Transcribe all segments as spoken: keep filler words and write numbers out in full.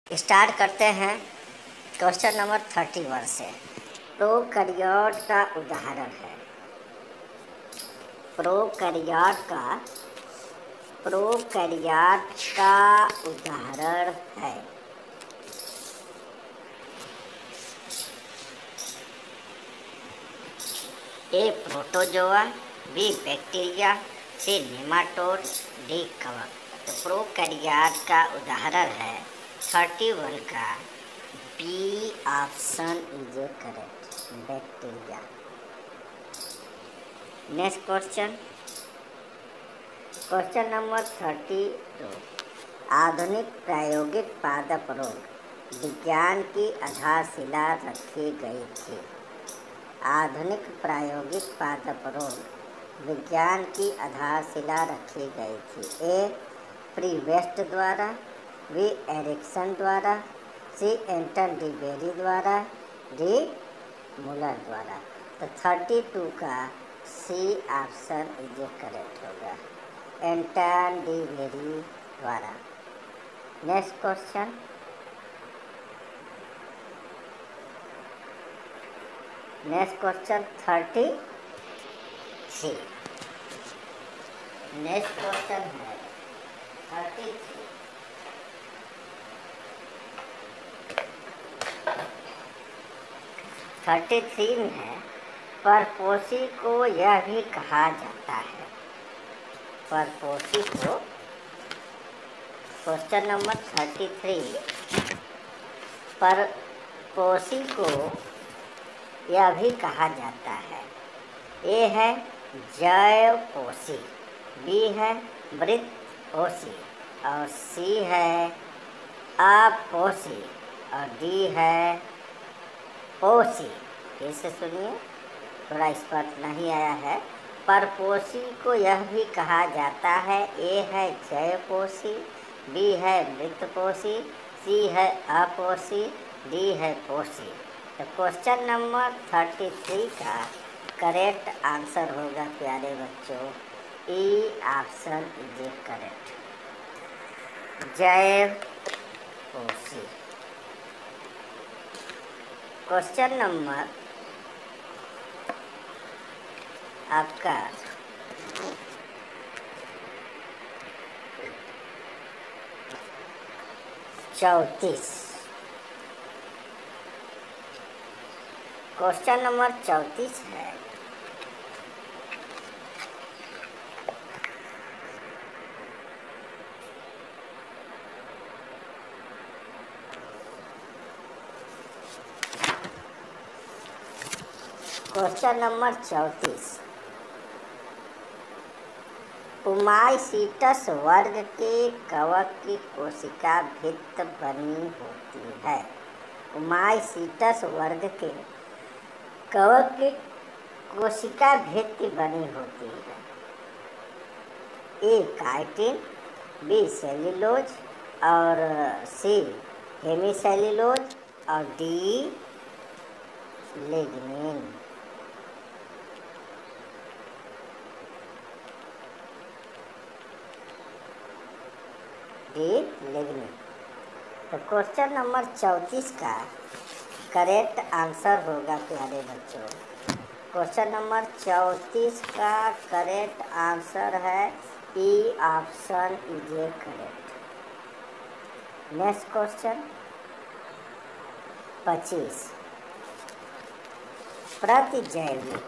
Start करते हैं question number thirty one से। प्रोकैरियोट का उदाहरण है। प्रोकैरियोट का प्रोकैरियोट का उदाहरण है। A protozoa, B bacteria, C nematode, D कवक। तो प्रोकैरियोट का उदाहरण है थर्टी वन का B option is a correct, bacteria. Next question question number thirty two. आधुनिक प्रायोगिक पादप रोग विज्ञान की आधारशिला रखी गई थी। आधुनिक प्रायोगिक पादप रोग विज्ञान की आधारशिला रखी गई थी। ए प्रीवेस्ट द्वारा, बी एरिक्सन द्वारा, सी एंटन डी बेरी द्वारा, डी मुलर द्वारा। तो थर्टी टू का सी ऑप्शन इज करेक्ट होगा, एंटन डी बेरी द्वारा। Next question next question thirty three. Next question है थर्टी थ्री। थर्टी थ्री में है परपोषी को यह भी कहा जाता है। परपोषी को क्वेश्चन नंबर थर्टी थ्री। परपोषी को यह भी कहा जाता है। ए है जैवपोषी, बी है वृत्तपोषी और सी है अपोषी और डी है पोषी। फिर से सुनिए, थोड़ा स्पष्ट नहीं आया है। परपोषी को यह भी कहा जाता है। ए है जैवपोषी, बी है वृत्तपोषी, सी है अपोषी, डी है पोषी। तो क्वेश्चन नंबर थर्टी थ्री का करेक्ट आंसर होगा प्यारे बच्चों, ई ऑप्शन इज करेक्ट, जैवपोषी। क्वेश्चन नंबर आपका चौंतीस। क्वेश्चन नंबर चौंतीस है। क्वेश्चन नंबर चौंतीस। उमाइसीटस वर्ग के कवक की कोशिका भित्त बनी होती है। उमाइसीटस वर्ग के कवक की कोशिका भित्ति बनी होती है। ए काइटिन, बी सेल्यूलोज और सी हेमीसेल्यूलोज और डी लिग्निन। D lignin. तो क्वेश्चन नंबर चौंतीस का करेक्ट आंसर होगा प्यारे बच्चों। क्वेश्चन नंबर चौंतीस का करेक्ट आंसर है E option is a correct. Next question पच्चीस। प्रतिजैविक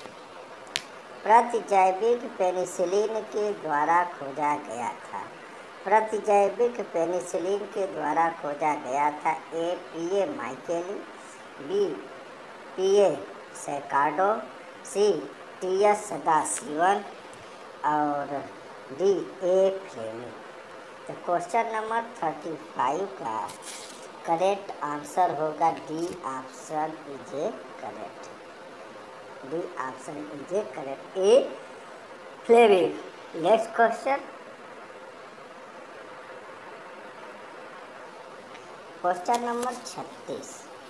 प्रतिजैविक पेनिसिलिन के द्वारा खोजा गया था। प्रतिजैविक पेनिसिलिन के द्वारा खोजा गया था। A P A Micheli, B P A Saccardo, C T S Sadashivan और डी ए फ्लेमिंग। तो क्वेश्चन नंबर थर्टी फाइव का करेक्ट आंसर होगा D option is a correct. D option is a correct, A Fleming. Next question question number छत्तीस।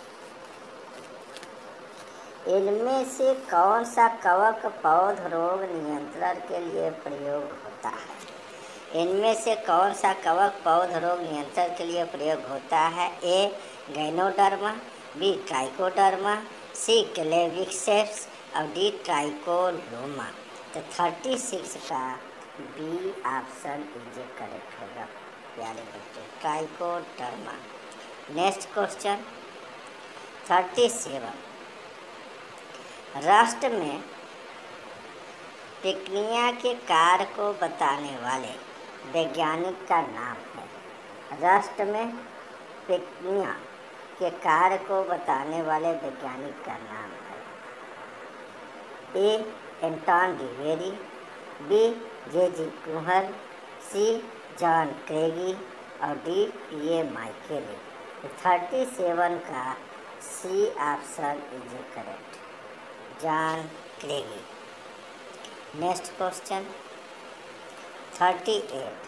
इनमें से कौन सा कवक पौध रोग नियंत्रण के लिए प्रयोग होता है। इनमें से कौन सा कवक पौध रोग नियंत्रण के लिए प्रयोग होता है? A ganoderma, B trichoderma, C claviceps और डी ट्राइकोलोमा। तो थर्टी सिक्स का बी ऑप्शन इज करेक्ट होगा प्यारे बच्चों, trichoderma. Next question thirty seven, राष्ट्र में पिकनिया के कार्य को बताने वाले वैज्ञानिक का नाम है। राष्ट्र में पिकनिया के कार्य को बताने वाले वैज्ञानिक का नाम है। A Anton de Bary, B J G Kuhn, C John Craigie और D P A Micheli. Thirty seven का C option is correct, John Craigie. Next question thirty eight,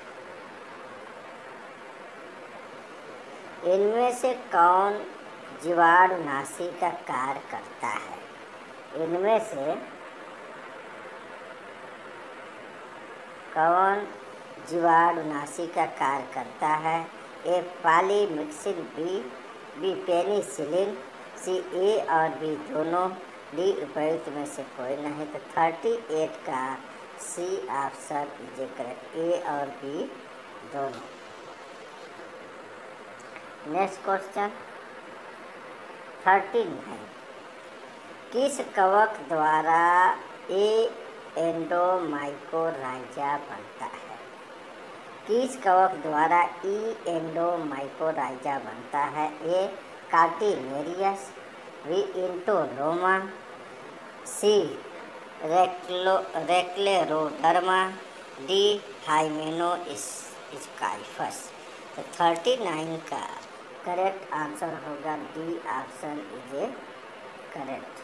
इनमें से कौन जीवाणुनाशी का कार्य करता है? इनमें से कौन जीवाणुनाशी का कार्य करता है? A polymyxin, B B penicillin, C A और बी दोनों, डी उपयुक्त में से कोई नहीं। तो थर्टी एट का C option is correct, A और बी दोनों। नेक्स्ट क्वेश्चन थर्टी नाइन, किस कवक द्वारा ए एंडोमाइकोराइजा बनता है? किस कवक द्वारा ई एंडोमाइकोराइजा बनता है? A Cortinarius, B Entoloma, C रेक्लो रेक्लेरोडर्मा, डी हाइमेनो स्काइफस। तो थर्टी नाइन का करेक्ट आंसर होगा D option is a correct,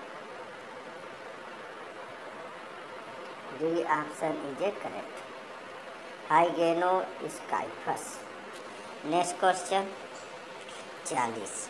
D option is a correct, Hymenoscyphus. Next question चालीस,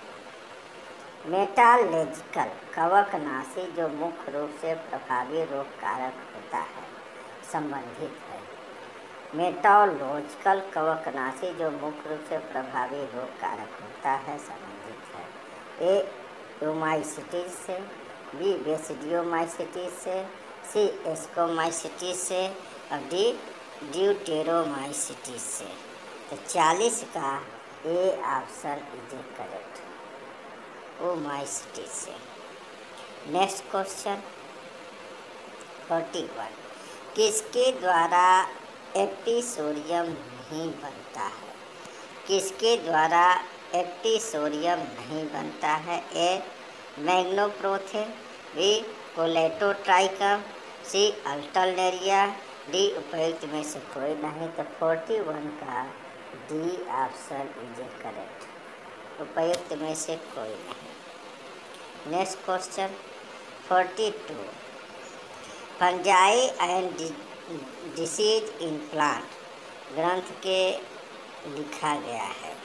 मेटालर्जिकल कवकनाशी जो मुख्य रूप से प्रभावी रोग कारक होता है संबंधित है। मेटालर्जिकल कवकनाशी जो मुख्य रूप से प्रभावी रोग कारक होता है संबंधित है। ए ओमाइसिटिस से, बी बेसिडियोमाइसिटिस से, सी एस्कोमाइसिटिस से और डी ड्यूटेरोमाइसिटिस से। तो चालीस का A option is correct, Oomycetes से। नेक्स्ट क्वेश्चन फोर्टी वन, किसके द्वारा एप्टिसोरियम नहीं बनता है? किसके द्वारा एप्टिसोरियम नहीं बनता है? A Magnaporthe, B Colletotrichum, C Alternaria, D उपयुक्त में से कोई नहीं। तो फोर्टी वन का डी ऑप्शन इज करेक्ट, उपयुक्त में से कोई नहीं। Next question forty two, fungi and diseases in plant ग्रंथ के लिखा गया है।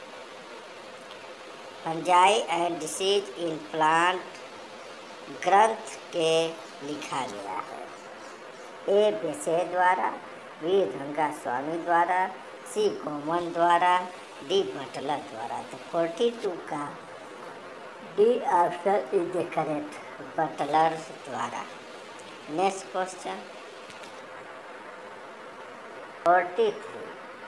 Fungi and diseases in plant ग्रंथ के लिखा गया है। ए बेसे द्वारा, बी रंगास्वामी द्वारा, सी गोमन द्वारा, डी बटलर द्वारा। तो फोर्टी टू का D option is correct, Butler द्वारा। Next question forty three,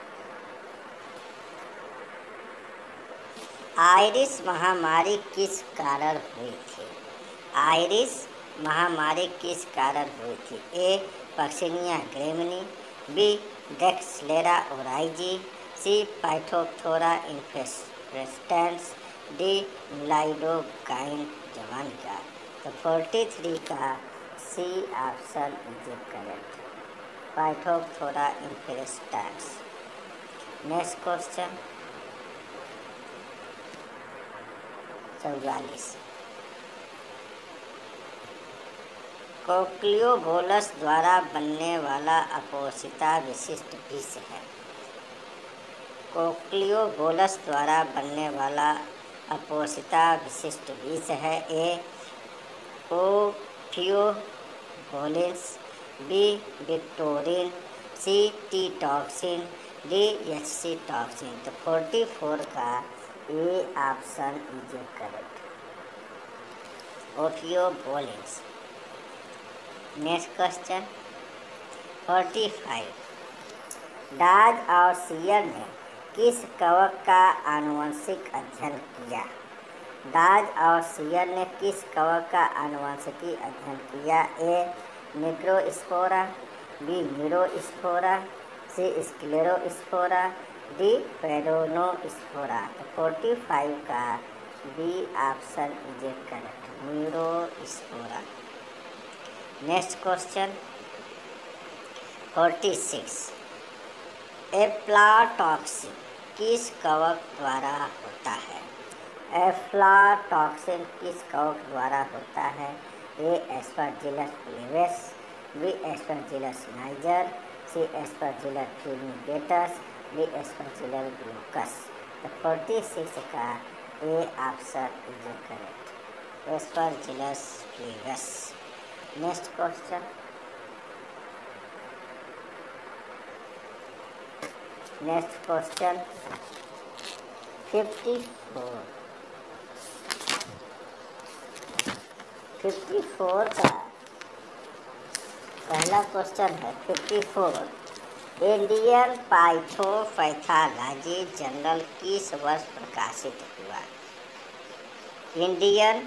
Irish महामारी किस कारण हुई थी? आयरिस महामारी किस कारण हुई थी? A Puccinia graminis, B Drechslera oryzae, C Phytophthora infestans, D लाइडोकाइन जवानिका। तो फोर्टी थ्री का C option is correct, Phytophthora infestans. Next question चौवालीस, कोक्लियोबोलस द्वारा बनने वाला अपोसिता विशिष्ट विष है। कोक्लियोबोलस द्वारा बनने वाला अपोसिता विशिष्ट विष है। A ophiobolin, B victorin, C T toxin, D H C toxin. तो फोर्टी फोर का A option is correct. Ophiobolins. Next question forty five. Dodge और सीयर ने किस कवक का आनुवंशिक अध्ययन किया? डाज और सीयर ने किस कवक का आनुवंशिकी अध्ययन किया? A Microspora, B Neurospora, C Sclerospora, D Peronospora. तो फोर्टी फाइव का B option is correct, Neurospora. Next question forty six. Aflatoxin किस कवक द्वारा होता है? एफ्लाटॉक्सिन किस कवक द्वारा होता है? A Aspergillus flavus, B Aspergillus niger, C Aspergillus fumigatus, D Aspergillus glaucus. तो फोर्टी सिक्स का A option is correct, Aspergillus flavus. Next question next question fifty four. Fifty four का पहला क्वेश्चन है fifty four. Indian phytopathology journal किस वर्ष प्रकाशित हुआ? Indian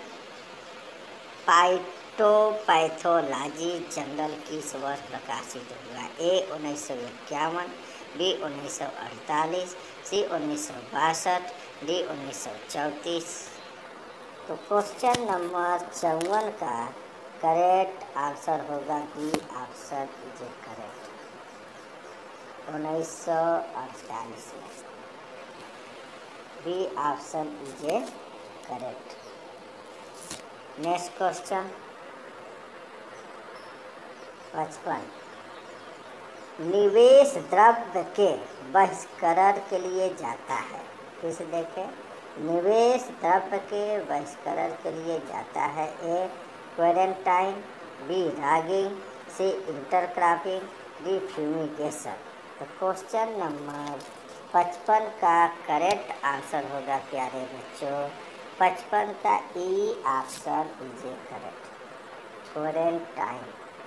phytopathology journal किस वर्ष प्रकाशित हुआ? ए उन्नीस सौ इक्यावन, बी उन्नीस सौ अड़तालीस, सी उन्नीस सौ बासठ, डी उन्नीस सौ चौंतीस। तो क्वेश्चन नंबर चौवन का करेक्ट आंसर होगा बी ऑप्शन इज करेक्ट, उन्नीस सौ अड़तालीस में। B option is correct. Next question पचपन। निवेश द्रव्य के बहिष्करण के लिए जाता है। किसे देखें? निवेश द्रव्य के बहिष्करण के लिए जाता है। A quarantine, B ragging, C intercropping, D fumigation. तो क्वेश्चन नंबर पचपन का करेक्ट आंसर होगा प्यारे बच्चों, पचपन का E option is correct, quarantine.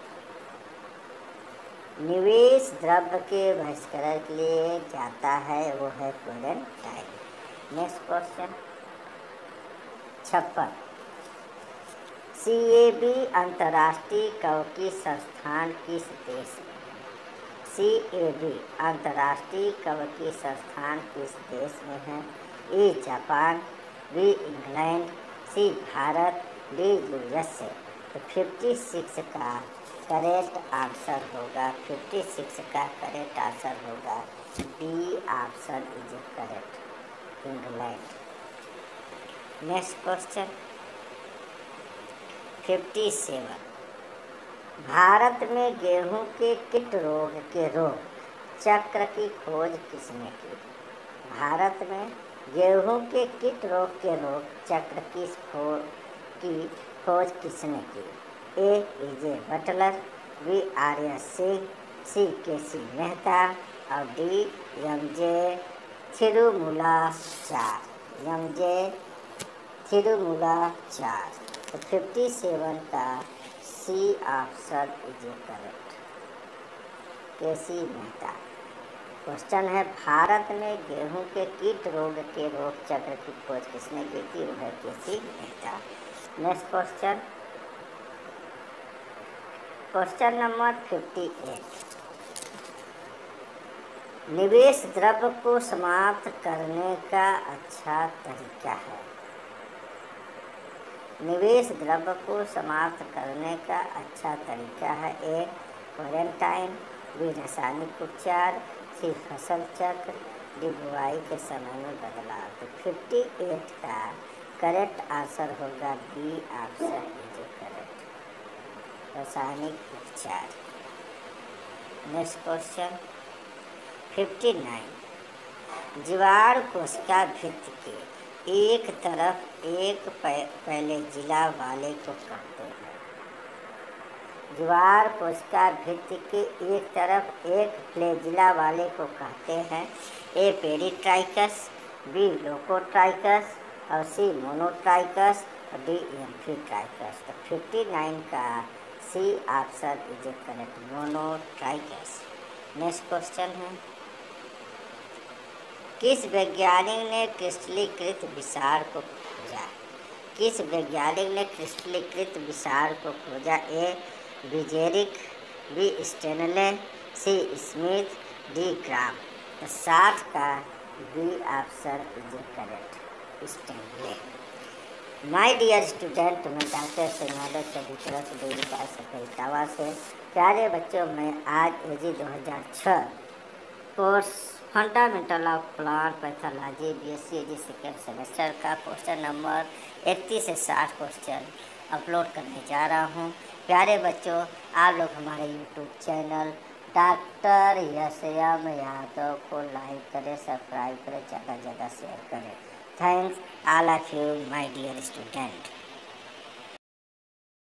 निवेश द्रव्य के बहिष्करण के लिए जाता है, वो है क्वारंटाइन। नेक्स्ट क्वेश्चन छप्पन। सी ए बी अंतर्राष्ट्रीय कवकीय संस्थान किस देश में? सी ए बी अंतर्राष्ट्रीय कवकीय संस्थान किस देश में है? A Japan, B England, C Bharat, D USA. तो फिफ्टी सिक्स का करेक्ट आंसर होगा, फिफ्टी सिक्स का करेक्ट आंसर होगा B option is correct, England. Next question fifty seven. Bharat में गेहूं के कीट रोग के रोग चक्र की खोज किसने की? भारत में गेहूं के कीट रोग के रोग चक्र किस खोज की खोज किसने की? A Vijay Butler, B Arya Singh, C K C Mehta और D M J Thirumalachar, M J Thirumalachar. तो फिफ्टी सेवन का सी ऑप्शन इज करेक्ट, के सी मेहता। क्वेश्चन है भारत में गेहूं के कीट रोग के रोग चक्र की खोज किसने की थी? वो है K C Mehta. Next question question number fifty eight. निवेश द्रव्य को समाप्त करने का अच्छा तरीका है। निवेश द्रव्य को समाप्त करने का अच्छा तरीका है। ए क्वारंटाइन, बी रासायनिक उपचार, सी फसल चक्र, डी बुआई के समय में बदलाव। तो फिफ्टी एट का करेक्ट आंसर होगा बी ऑप्शन इज करेक्ट, रासायनिक उपचार। Next question fifty nine. जीवाणु कोशिका भित्ति के एक तरफ एक फ्लैजिला वाले को कहते हैं। ज्वार कोशिका भित्ति के एक तरफ एक फ्लैजिला वाले को कहते हैं। ए पेरिट्राइकस, बी लोकोट्राइकस और सी मोनोट्राइकस और डी एम्फीट्राइकस। तो फिफ्टी नाइन का C option is a correct, monotrichous. Next question है, किस वैज्ञानिक ने क्रिस्टलीकृत विसार को खोजा? किस वैज्ञानिक ने क्रिस्टलीकृत विसार को खोजा? ए विजेरिक, B Stanley, C Smith, D Gram. तो साठ का B option is correct, Stanley. My dear student, मैं डॉक्टर सिंघाड़े सभी तरह से डेली का सफलतावा से प्यारे बच्चों, मैं आज एजी दो हज़ार छः course fundamental of plant pathology B S C A G second semester का क्वेश्चन नंबर इकतीस से साठ क्वेश्चन अपलोड करने जा रहा हूँ। प्यारे बच्चों, आप लोग हमारे YouTube channel doctor Yash M Yadav को लाइक करें, सब्सक्राइब करें, ज़्यादा ज़्यादा शेयर करें। Thanks all of you my dear student.